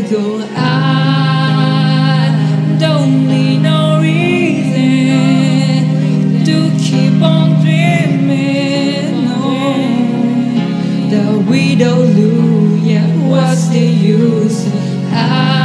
go. I don't need no reason to keep on dreaming. No, the we don't lose, yeah, what's the use?